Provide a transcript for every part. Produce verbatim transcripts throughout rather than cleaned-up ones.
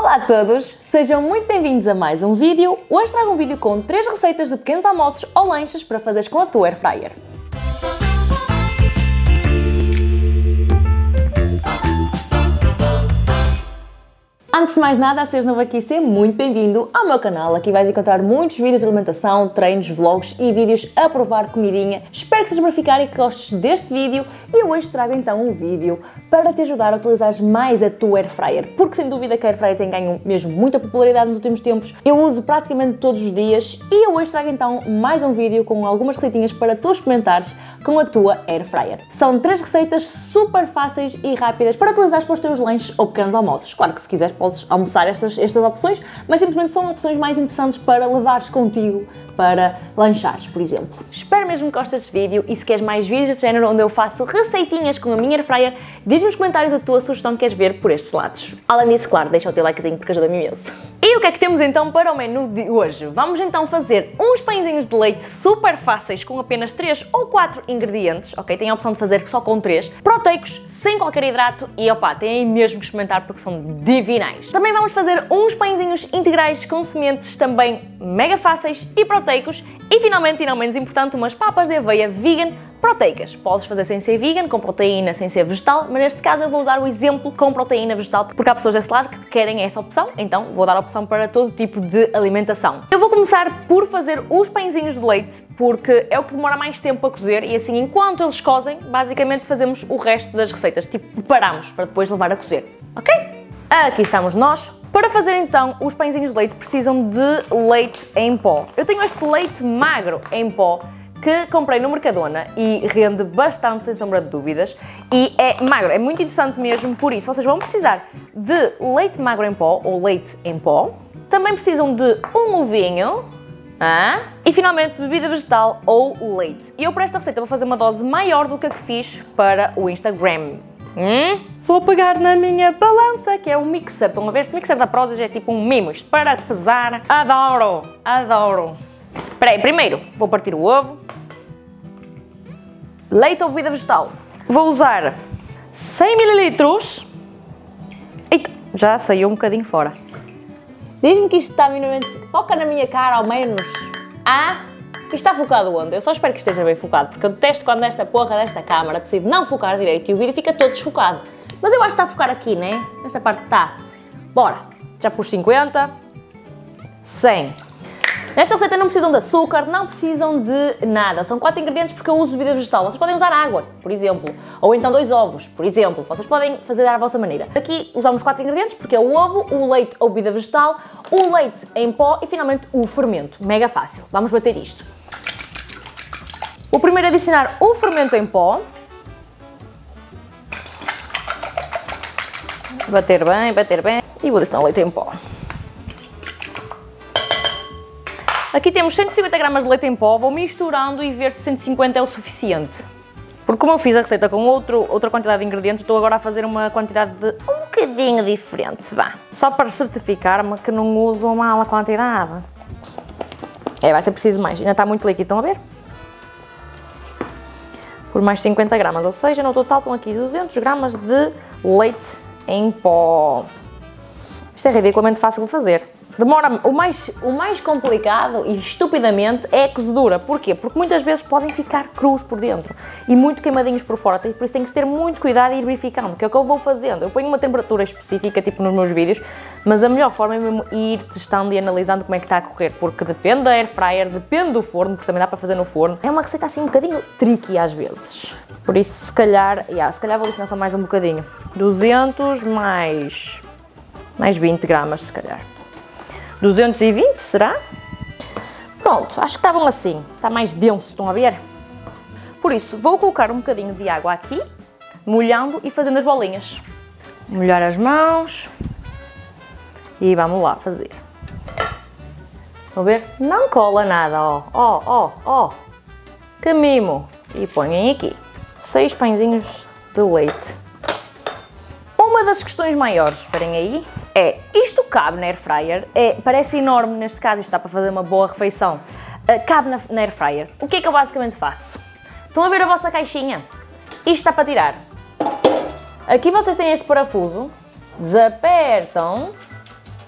Olá a todos, sejam muito bem-vindos a mais um vídeo. Hoje trago um vídeo com três receitas de pequenos almoços ou lanches para fazeres com a tua air fryer. Antes de mais nada, se és novo aqui, seja muito bem-vindo ao meu canal. Aqui vais encontrar muitos vídeos de alimentação, treinos, vlogs e vídeos a provar comidinha. Espero que sejas verificar e que gostes deste vídeo e eu hoje trago então um vídeo para te ajudar a utilizar mais a tua air fryer, porque sem dúvida que a air fryer tem ganho mesmo muita popularidade nos últimos tempos. Eu uso praticamente todos os dias e eu hoje trago então mais um vídeo com algumas receitinhas para tu experimentares com a tua air fryer. São três receitas super fáceis e rápidas para utilizares para os teus lanches ou pequenos almoços. Claro que se quiseres podes almoçar estas, estas opções, mas simplesmente são opções mais interessantes para levares contigo para lanchares, por exemplo. Espero mesmo que gostes deste vídeo e se queres mais vídeos deste género onde eu faço receitinhas com a minha air fryer, diz-me nos comentários a tua sugestão que queres ver por estes lados. Além disso, claro, deixa o teu likezinho porque ajuda-me imenso. E o que é que temos então para o menu de hoje? Vamos então fazer uns pãezinhos de leite super fáceis com apenas três ou quatro ingredientes, ok? Tem a opção de fazer só com três, proteicos, sem qualquer hidrato e opá, têm mesmo que experimentar porque são divinais. Também vamos fazer uns pãezinhos integrais com sementes também mega fáceis e proteicos e finalmente, e não menos importante, umas papas de aveia vegan proteicas. Podes fazer sem ser vegan, com proteína, sem ser vegetal, mas neste caso eu vou dar o exemplo com proteína vegetal, porque há pessoas desse lado que querem essa opção, então vou dar a opção para todo tipo de alimentação. Eu vou começar por fazer os pãezinhos de leite, porque é o que demora mais tempo a cozer e assim, enquanto eles cozem, basicamente fazemos o resto das receitas, tipo preparamos para depois levar a cozer, ok? Aqui estamos nós. Para fazer então os pãezinhos de leite precisam de leite em pó. Eu tenho este leite magro em pó, que comprei no Mercadona e rende bastante, sem sombra de dúvidas, e é magro, é muito interessante mesmo, por isso vocês vão precisar de leite magro em pó, ou leite em pó, também precisam de um ovinho, ah, e finalmente bebida vegetal ou leite. E eu para esta receita vou fazer uma dose maior do que a que fiz para o Instagram. Hum? Vou pegar na minha balança, que é o mixer, estão a ver? Este mixer da Prozis é tipo um mimo, isto para pesar, adoro, adoro. Espera aí, primeiro vou partir o ovo, leite ou bebida vegetal. Vou usar cem mililitros. Eita, já saiu um bocadinho fora. Diz-me que isto está minimamente... Foca na minha cara ao menos. Ah, isto está focado onde? Eu só espero que esteja bem focado, porque eu detesto quando esta porra desta câmara decide não focar direito e o vídeo fica todo desfocado. Mas eu acho que está a focar aqui, né? Nesta parte está. Bora, já pus cinquenta, cem. Nesta receita não precisam de açúcar, não precisam de nada. São quatro ingredientes porque eu uso bebida vegetal. Vocês podem usar água, por exemplo, ou então dois ovos, por exemplo. Vocês podem fazer à vossa maneira. Aqui usamos quatro ingredientes porque é o ovo, o leite ou bebida vegetal, o leite em pó e finalmente o fermento. Mega fácil. Vamos bater isto. O primeiro é adicionar o fermento em pó. Bater bem, bater bem. E vou adicionar o leite em pó. Aqui temos cento e cinquenta gramas de leite em pó, vou misturando e ver se cento e cinquenta é o suficiente. Porque como eu fiz a receita com outro, outra quantidade de ingredientes, estou agora a fazer uma quantidade de um bocadinho diferente, vá. Só para certificar-me que não uso mal a quantidade. É, vai ser preciso mais, ainda está muito líquido, estão a ver? Por mais cinquenta gramas, ou seja, no total estão aqui duzentas gramas de leite em pó. Isto é ridiculamente fácil de fazer. Demora, o mais, o mais complicado e estupidamente é a cozedura. Porquê? Porque muitas vezes podem ficar crus por dentro e muito queimadinhos por fora, por isso tem que ter muito cuidado e ir verificando, que é o que eu vou fazendo. Eu ponho uma temperatura específica, tipo nos meus vídeos, mas a melhor forma é mesmo ir testando e analisando como é que está a correr, porque depende da air fryer, depende do forno, porque também dá para fazer no forno. É uma receita assim um bocadinho tricky às vezes. Por isso, se calhar, yeah, se calhar vou adicionar só mais um bocadinho. duzentos mais, mais vinte gramas, se calhar. duzentos e vinte, será? Pronto, acho que está bom assim, está mais denso, estão a ver? Por isso, vou colocar um bocadinho de água aqui, molhando e fazendo as bolinhas. Molhar as mãos e vamos lá fazer. Estão a ver? Não cola nada, ó, ó, ó, ó, que mimo. E ponham aqui, seis pãezinhos de leite. Uma das questões maiores, esperem aí, é isto cabe na air fryer, é, parece enorme neste caso, isto dá para fazer uma boa refeição, uh, cabe na, na air fryer. O que é que eu basicamente faço? Estão a ver a vossa caixinha? Isto está para tirar. Aqui vocês têm este parafuso, desapertam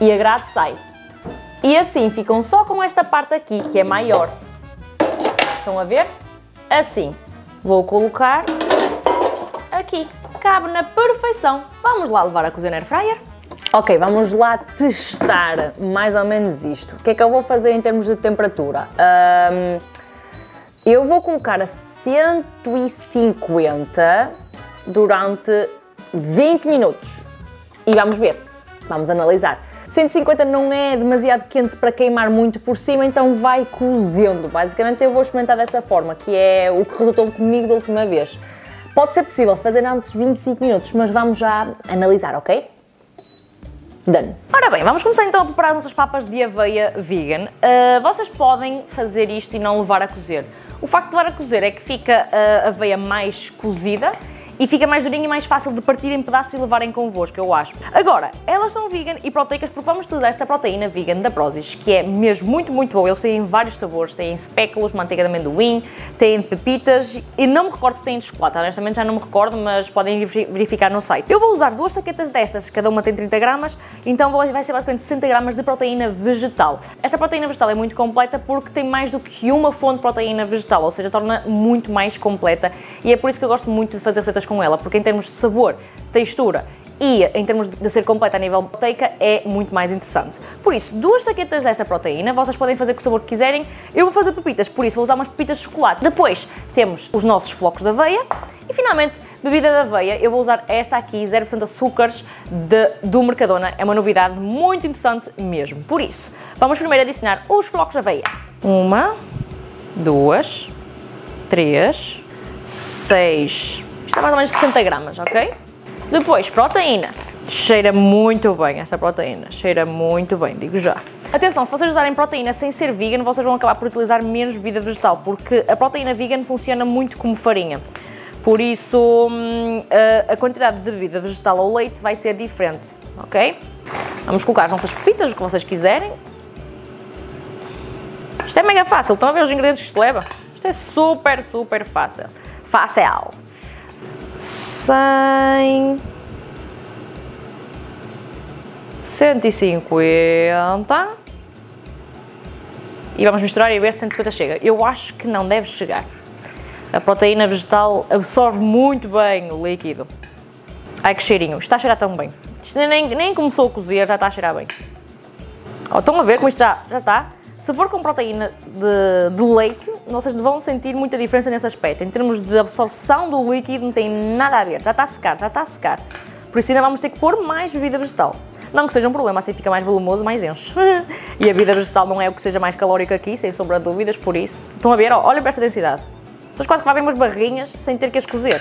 e a grade sai. E assim ficam só com esta parte aqui, que é maior. Estão a ver? Assim. Vou colocar aqui. Cabe na perfeição. Vamos lá levar a cozer na air fryer? Ok, vamos lá testar mais ou menos isto. O que é que eu vou fazer em termos de temperatura? Um, eu vou colocar a cento e cinquenta durante vinte minutos. E vamos ver. Vamos analisar. cento e cinquenta não é demasiado quente para queimar muito por cima, então vai cozendo. Basicamente eu vou experimentar desta forma, que é o que resultou comigo da última vez. Pode ser possível fazer antes de vinte e cinco minutos, mas vamos já analisar, ok? Done. Ora bem, vamos começar então a preparar as nossas papas de aveia vegan. Uh, vocês podem fazer isto e não levar a cozer. O facto de levar a cozer é que fica a aveia mais cozida e fica mais durinha e mais fácil de partir em pedaços e levarem convosco, eu acho. Agora, elas são vegan e proteicas porque vamos utilizar esta proteína vegan da Prozis, que é mesmo muito, muito boa. Eles têm vários sabores, têm espéculos, manteiga de amendoim, têm de pepitas e não me recordo se têm de chocolate, honestamente já não me recordo, mas podem verificar no site. Eu vou usar duas saquetas destas, cada uma tem trinta gramas, então vai ser basicamente sessenta gramas de proteína vegetal. Esta proteína vegetal é muito completa porque tem mais do que uma fonte de proteína vegetal, ou seja, torna muito mais completa e é por isso que eu gosto muito de fazer receitas com ela, porque em termos de sabor, textura e em termos de ser completa a nível proteica é muito mais interessante. Por isso, duas saquetas desta proteína, vocês podem fazer com o sabor que quiserem. Eu vou fazer pepitas, por isso vou usar umas pepitas de chocolate. Depois temos os nossos flocos de aveia e finalmente, bebida de aveia, eu vou usar esta aqui, zero por cento açúcares de, do Mercadona, é uma novidade muito interessante mesmo. Por isso, vamos primeiro adicionar os flocos de aveia. Uma, duas, três, seis... Isto é mais ou menos sessenta gramas, ok? Depois, proteína. Cheira muito bem esta proteína, cheira muito bem, digo já. Atenção, se vocês usarem proteína sem ser vegan, vocês vão acabar por utilizar menos bebida vegetal, porque a proteína vegan funciona muito como farinha. Por isso, a quantidade de bebida vegetal ou leite vai ser diferente, ok? Vamos colocar as nossas pepitas, o que vocês quiserem. Isto é mega fácil, estão a ver os ingredientes que isto leva? Isto é super, super fácil. Fácil. cem, cento e cinquenta e vamos misturar e ver se cento e cinquenta chega. Eu acho que não deve chegar. A proteína vegetal absorve muito bem o líquido. Ai que cheirinho, está a cheirar tão bem. Isto nem, nem começou a cozer, já está a cheirar bem. Oh, estão a ver como isto já, já está? Se for com proteína de, de leite, vocês vão sentir muita diferença nesse aspecto. Em termos de absorção do líquido, não tem nada a ver. Já está a secar, já está a secar. Por isso ainda vamos ter que pôr mais bebida vegetal. Não que seja um problema, assim fica mais volumoso, mais enche. E a bebida vegetal não é o que seja mais calórico aqui, sem sombra de dúvidas, por isso. Estão a ver? Olhem para esta densidade. Vocês quase que fazem umas barrinhas sem ter que as cozer.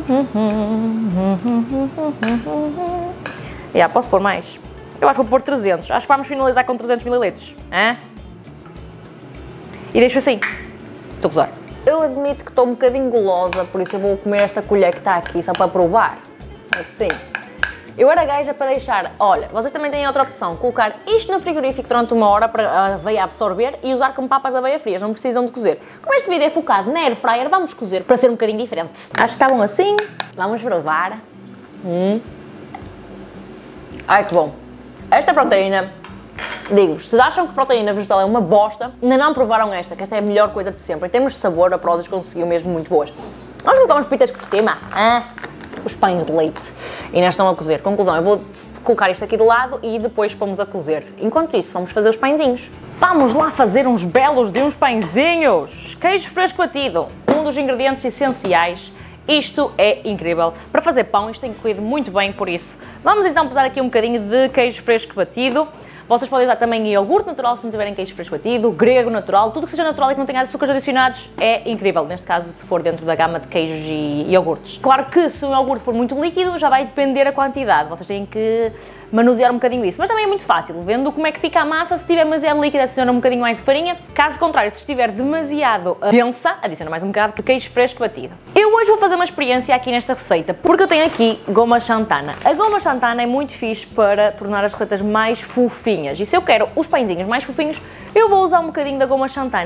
Já, posso pôr mais? Eu acho que vou pôr trezentos. Acho que vamos finalizar com trezentos mililitros. Hã? E deixo assim. Estou a gozar. Eu admito que estou um bocadinho gulosa, por isso eu vou comer esta colher que está aqui só para provar. Assim. Eu era gaja para deixar, olha, vocês também têm outra opção, colocar isto no frigorífico durante uma hora para a aveia absorver e usar como papas de aveia frias, não precisam de cozer. Como este vídeo é focado na air fryer, vamos cozer para ser um bocadinho diferente. Acho que está bom assim, vamos provar. Hum. Ai que bom. Esta proteína, digo-vos, se acham que proteína vegetal é uma bosta, ainda não provaram esta, que esta é a melhor coisa de sempre. Em termos de sabor, a Prozis conseguiu mesmo muito boas. Vamos colocar umas pitas por cima. Ah. Os pães de leite e ainda estão a cozer. Conclusão, eu vou colocar isto aqui do lado e depois pomos a cozer. Enquanto isso, vamos fazer os pãezinhos. Vamos lá fazer uns belos de uns pãezinhos! Queijo fresco batido, um dos ingredientes essenciais. Isto é incrível. Para fazer pão, isto tem corrido muito bem, por isso. Vamos então pesar aqui um bocadinho de queijo fresco batido. Vocês podem usar também iogurte natural se não tiverem queijo fresco batido, grego natural, tudo que seja natural e que não tenha açúcares adicionados é incrível, neste caso se for dentro da gama de queijos e iogurtes. Claro que se o iogurte for muito líquido já vai depender a quantidade, vocês têm que manusear um bocadinho isso, mas também é muito fácil, vendo como é que fica a massa, se estiver demasiado líquida adiciona um bocadinho mais de farinha, caso contrário, se estiver demasiado densa, adiciona mais um bocado de queijo fresco batido. Eu hoje vou fazer uma experiência aqui nesta receita, porque eu tenho aqui goma xantana. A goma xantana é muito fixe para tornar as receitas mais fofinhas. E se eu quero os pãezinhos mais fofinhos, eu vou usar um bocadinho da goma xantana.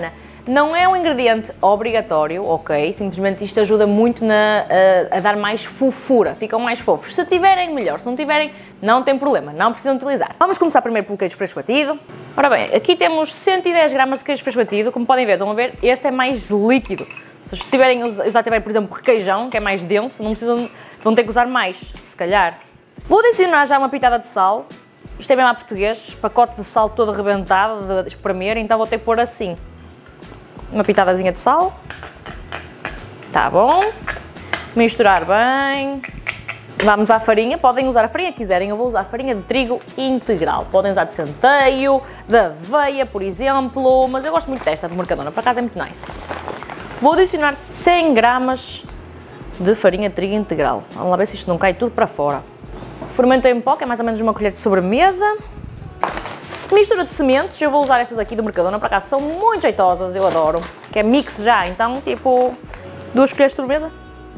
Não é um ingrediente obrigatório, ok? Simplesmente isto ajuda muito na, a, a dar mais fofura, ficam mais fofos. Se tiverem, melhor. Se não tiverem, não tem problema, não precisam utilizar. Vamos começar primeiro pelo queijo fresco batido. Ora bem, aqui temos cento e dez gramas de queijo fresco batido. Como podem ver, estão a ver, este é mais líquido. Se tiverem, usar tiverem, por exemplo, requeijão, que é mais denso, não precisam, vão ter que usar mais, se calhar. Vou adicionar já uma pitada de sal. Isto é bem lá português, pacote de sal todo arrebentado, de espremer, então vou ter que pôr assim. Uma pitadazinha de sal, tá bom, misturar bem, vamos à farinha, podem usar a farinha que quiserem, eu vou usar farinha de trigo integral, podem usar de centeio, de aveia, por exemplo, mas eu gosto muito desta de Mercadona, por acaso é muito nice. Vou adicionar cem gramas de farinha de trigo integral, vamos lá ver se isto não cai tudo para fora. Fermentei em pó, que é mais ou menos uma colher de sobremesa. Mistura de sementes, eu vou usar estas aqui do Mercadona, por acaso são muito jeitosas, eu adoro. Que é mix já, então tipo, duas colheres de sobremesa.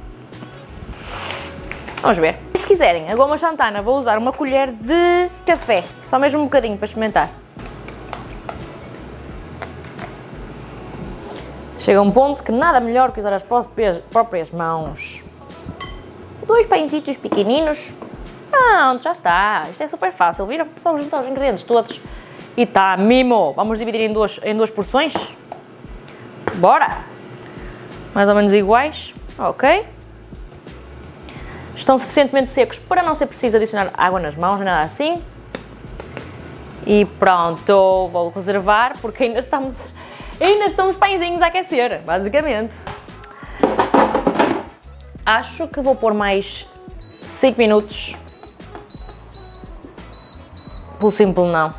Vamos ver. Se quiserem, a goma xantana, vou usar uma colher de café, só mesmo um bocadinho para experimentar. Chega a um ponto que nada melhor que usar as próprias mãos. Dois pãezitos pequeninos. Pronto, já está. Isto é super fácil, viram? Só juntar os ingredientes todos e tá, mimo. Vamos dividir em duas, em duas porções. Bora! Mais ou menos iguais, ok. Estão suficientemente secos para não ser preciso adicionar água nas mãos, nada assim. E pronto, vou reservar porque ainda estamos, ainda estão os pãezinhos a aquecer, basicamente. Acho que vou pôr mais cinco minutos. Pelo simples não.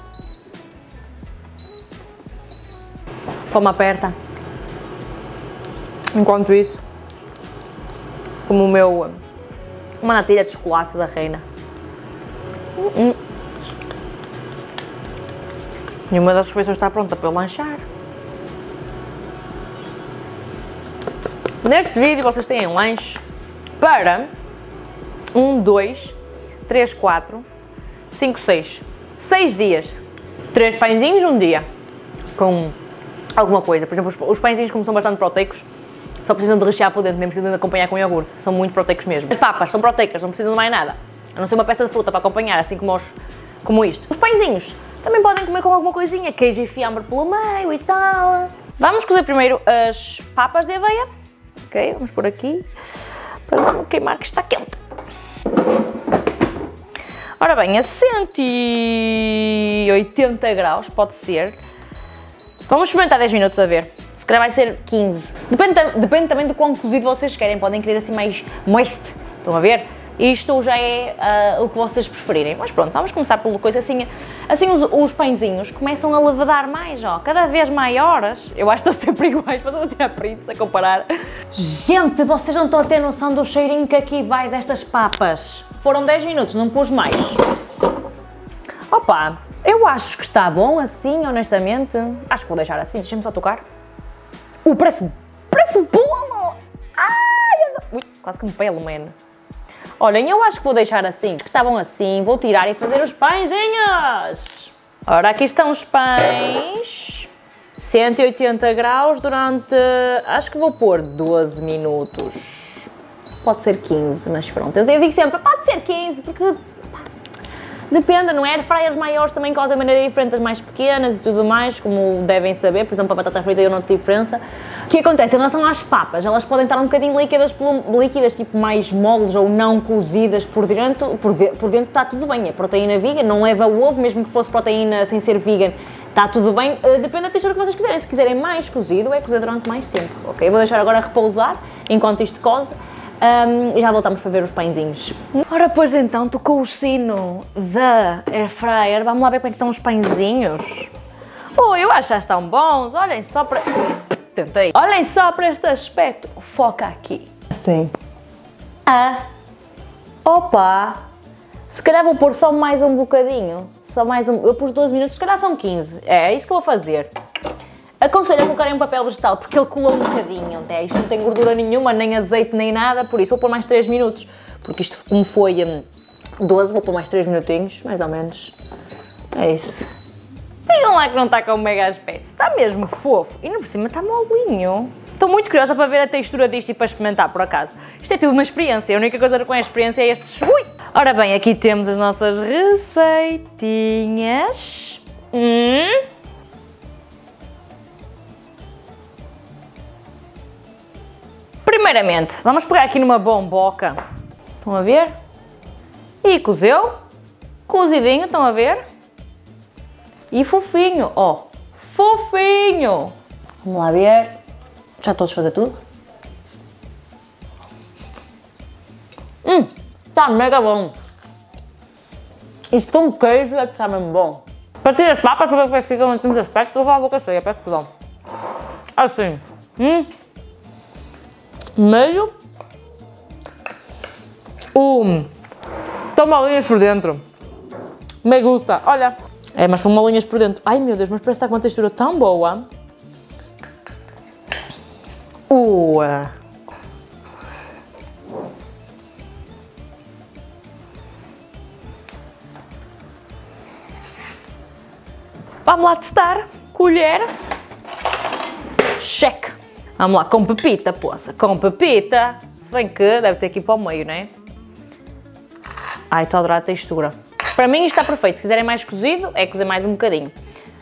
Fome aperta. Enquanto isso, como o meu, uma natilha de chocolate da Reina. Hum, hum. E uma das refeições está pronta para eu lanchar. Neste vídeo vocês têm lanche para um, dois, três, quatro, cinco, seis. seis dias. três pãezinhos um dia. Com alguma coisa. Por exemplo, os pãezinhos, como são bastante proteicos, só precisam de rechear por dentro, nem precisam de acompanhar com iogurte. São muito proteicos mesmo. As papas são proteicas, não precisam de mais nada. A não ser uma peça de fruta para acompanhar, assim como, os, como isto. Os pãezinhos também podem comer com alguma coisinha, queijo e fiambre pelo meio e tal. Vamos cozer primeiro as papas de aveia. Ok, vamos por aqui, para não queimar que está quente. Ora bem, a cento e oitenta graus, pode ser. Vamos experimentar dez minutos a ver. Se calhar vai ser quinze. Depende, depende também do quão cozido vocês querem. Podem querer assim mais moist. Estão a ver? Isto já é uh, o que vocês preferirem. Mas pronto, vamos começar pelo coisa assim. Assim os, os pãezinhos começam a levedar mais, ó. Cada vez maiores. Eu acho que estão sempre iguais, mas eu vou ter a prints a comparar. Gente, vocês não estão a ter noção do cheirinho que aqui vai destas papas. Foram dez minutos, não pus mais. Opa, eu acho que está bom assim, honestamente. Acho que vou deixar assim, deixa-me só tocar. Uh, parece, parece bolo! Ai, ui, quase que me pelo, mano. Olhem, eu acho que vou deixar assim, que está bom assim. Vou tirar e fazer os pãezinhos. Ora, aqui estão os pães. cento e oitenta graus durante, acho que vou pôr doze minutos. Pode ser quinze, mas pronto. Eu digo sempre, pode ser quinze, porque depende, não é? Airfryers maiores também causam de maneira diferente das mais pequenas e tudo mais, como devem saber. Por exemplo, a batata frita eu noto diferença. O que acontece em relação às papas? Elas podem estar um bocadinho líquidas, líquidas tipo mais moles ou não cozidas por dentro. Por, de, por dentro está tudo bem, é proteína vegan, não leva ovo, mesmo que fosse proteína sem ser vegan, está tudo bem. Uh, depende da textura que vocês quiserem. Se quiserem mais cozido, é cozer durante mais tempo, ok? Vou deixar agora repousar enquanto isto coze. Um, e já voltamos para ver os pãezinhos. Ora, pois então, tocou o sino da Airfryer. Vamos lá ver como é que estão os pãezinhos. Oh, eu acho que já estão bons. Olhem só para... Tentei. Olhem só para este aspecto. Foca aqui. Sim. Ah. Opa. Se calhar vou pôr só mais um bocadinho. Só mais um... Eu pus doze minutos, se calhar são quinze. É, é isso que eu vou fazer. Aconselho a colocarem um papel vegetal, porque ele cola um bocadinho, até isto não tem gordura nenhuma, nem azeite, nem nada, por isso vou pôr mais três minutos, porque isto como foi um, doze, vou pôr mais três minutinhos, mais ou menos, é isso. Digam lá que não está com um mega aspecto. Está mesmo fofo. E não por cima está molinho. Estou muito curiosa para ver a textura disto e para experimentar, por acaso. Isto é tudo uma experiência. A única coisa com a experiência é estes... Ui! Ora bem, aqui temos as nossas receitinhas. Hum. Primeiramente, vamos pegar aqui numa bomboca. Estão a ver? E cozeu. Cozidinho, estão a ver? E fofinho, ó. Fofinho! Vamos lá ver. Já estou a fazer tudo? Hum, está mega bom. Isto com queijo deve ficar mesmo bom. Partir as papas para ver como é que ficam em termos de aspecto, estou a falar a boca cheia, peço perdão. Assim. Hum. Meio. Um. Estão molinhas por dentro. Me gusta. Olha. É, mas são molinhas por dentro. Ai meu Deus, mas parece que está com uma textura tão boa. Ua. Vamos lá testar. Colher. Cheque. Vamos lá, com pepita, poça. Com pepita. Se bem que deve ter aqui para o meio, não é? Ai, estou a adorar a textura. Para mim isto está perfeito. Se quiserem mais cozido, é cozer mais um bocadinho.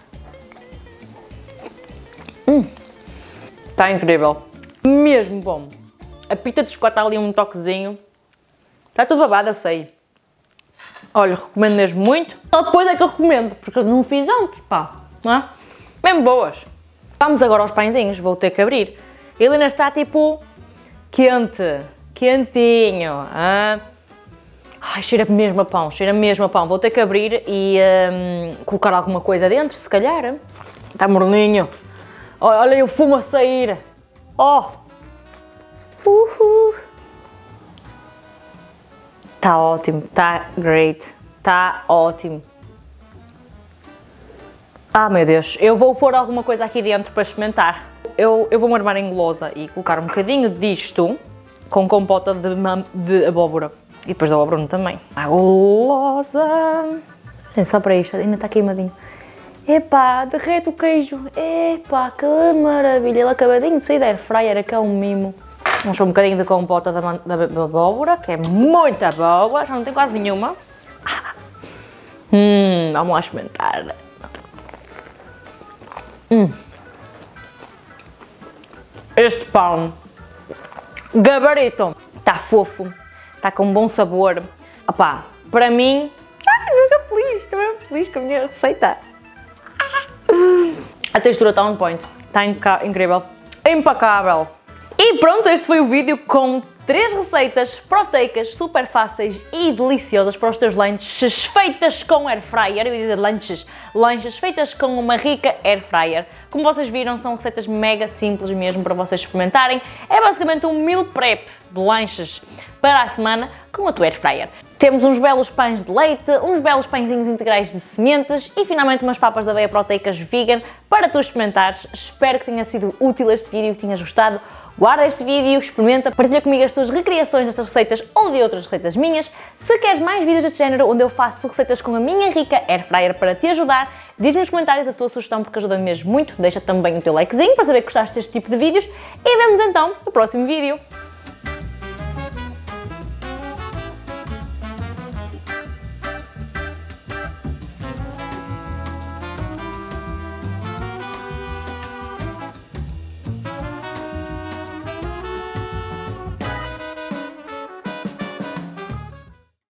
Hum. Está incrível. Mesmo bom. A pita de chocolate está ali um toquezinho. Está tudo babado, eu sei. Olha, recomendo mesmo muito. Só depois é que eu recomendo, porque eu não fiz antes, pá. Não é? Mesmo boas. Vamos agora aos pãezinhos, vou ter que abrir. Ele ainda está tipo quente, quentinho. Ah. Ai, cheira mesmo a pão, cheira mesmo a pão. Vou ter que abrir e um, colocar alguma coisa dentro, se calhar. Está morninho. Olha o fumo a sair. Oh! Uhul! Está ótimo, está great, está ótimo. Ah, meu Deus, eu vou pôr alguma coisa aqui dentro para experimentar. Eu, eu vou-me armar em gulosa e colocar um bocadinho disto com compota de, de abóbora. E depois da Bruno também. A gulosa! É só para isto, ainda está queimadinho. Epá, derrete o queijo. Epá, que maravilha. Ele acabadinho de sair da airfryer, que é um mimo. Vamos pôr um bocadinho de compota da, da, da abóbora, que é muito boa. Já não tem quase nenhuma. Hum, vamos lá experimentar. Hum. Este pão, gabarito, está fofo, está com um bom sabor. Opá, para mim, ai, estou feliz, estou mesmo feliz com a minha receita. A textura está on point, está incrível, impecável. E pronto, este foi o vídeo com três receitas proteicas, super fáceis e deliciosas para os teus lanches feitas com air fryer. Eu ia dizer lanches, lanches feitas com uma rica air fryer. Como vocês viram, são receitas mega simples mesmo para vocês experimentarem. É basicamente um meal prep de lanches para a semana com a tua air fryer. Temos uns belos pães de leite, uns belos pãezinhos integrais de sementes e finalmente umas papas de aveia proteicas vegan para tu experimentares. Espero que tenha sido útil este vídeo e que tenhas gostado. Guarda este vídeo, experimenta, partilha comigo as tuas recriações destas receitas ou de outras receitas minhas. Se queres mais vídeos deste género, onde eu faço receitas com a minha rica air fryer para te ajudar, diz-me nos comentários a tua sugestão porque ajuda-me mesmo muito. Deixa também o teu likezinho para saber que gostaste deste tipo de vídeos e vemos então no próximo vídeo.